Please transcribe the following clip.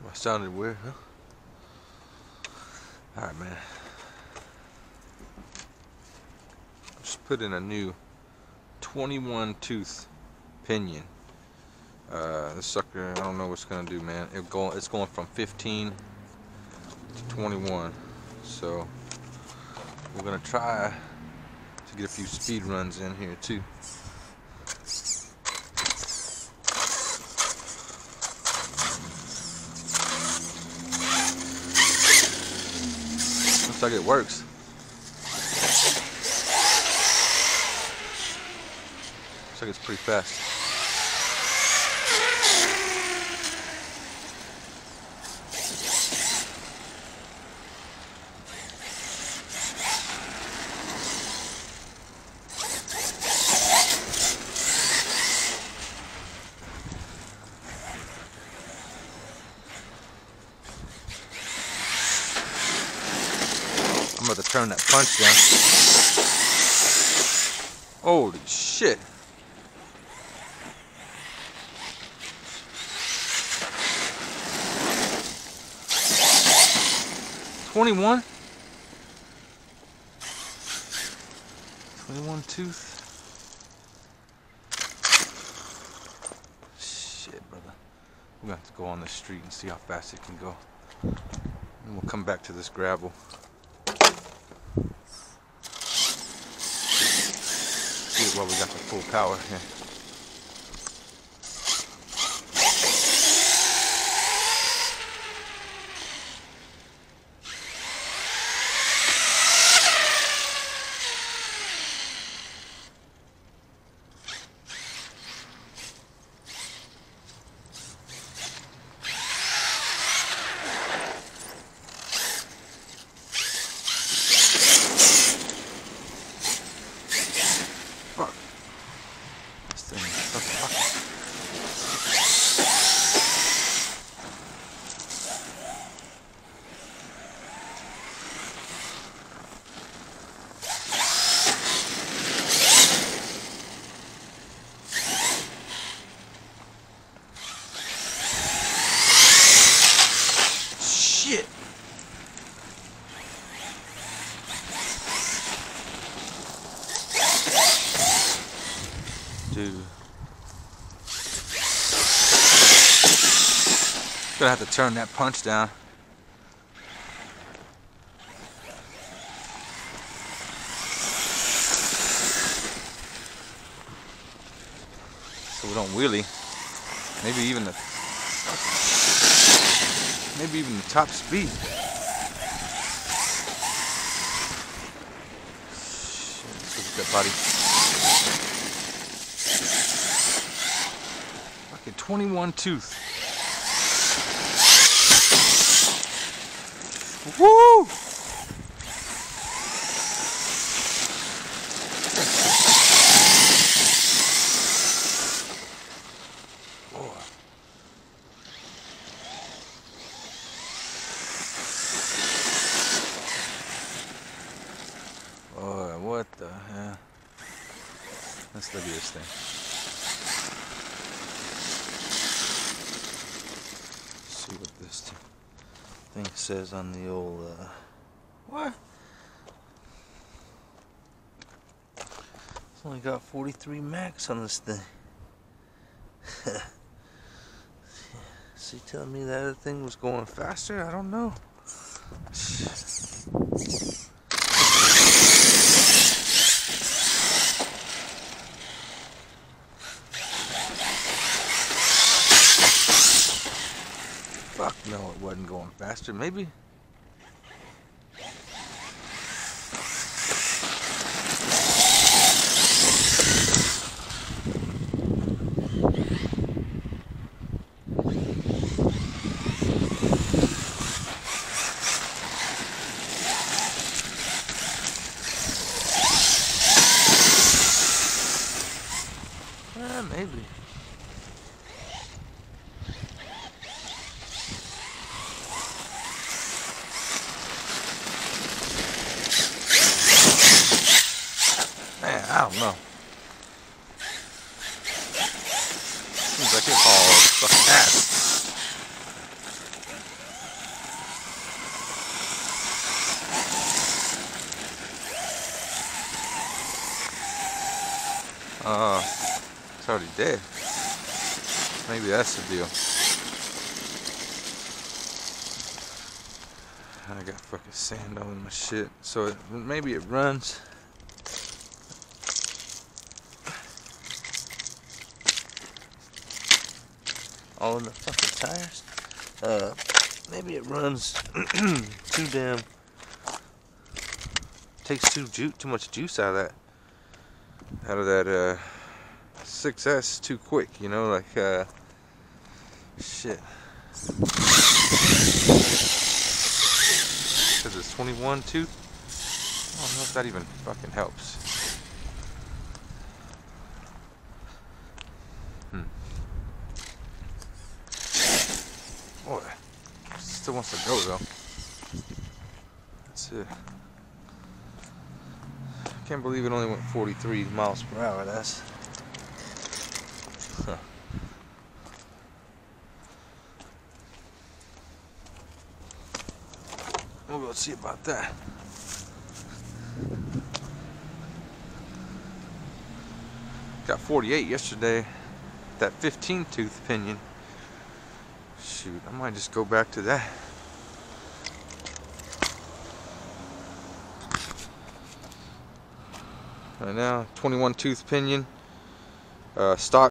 That sounded weird, huh? Alright, man. Just put in a new 21 tooth pinion. This sucker, I don't know what it's gonna do, man. It's going from 15 to 21. So we're gonna try to get a few speed runs in here too. Looks like it works. Looks like it's pretty fast. I'm about to turn that punch down. Holy shit. $21 tooth. Shit, brother. We're gonna have to go on the street and see how fast it can go. And we'll come back to this gravel. See it while we got the full power here. Shit. Dude. Gonna have to turn that punch down. So we don't wheelie. Maybe even the top speed. Shit, let's look at that body. Fucking 21 tooth. Woo! Oh, what the hell? Let's look at this thing. See what this thing says on the old, what? It's only got 43 max on this thing. Is he telling me that other thing was going faster? I don't know. Fuck no, it wasn't going faster. Maybe. Maybe. dead. Maybe that's the deal. I got fucking sand all in my shit. So maybe it runs. All in the fucking tires. Maybe it runs too damn. Takes too much juice out of that 6S too quick, you know, like shit. Because it's 21 tooth. I don't know if that even fucking helps. Boy, still wants to go though. That's it. Can't believe it only went 43 miles per hour. That's huh. We'll go see about that. Got 48 yesterday. That 15 tooth pinion. Shoot, I might just go back to that. Right now, 21 tooth pinion, stock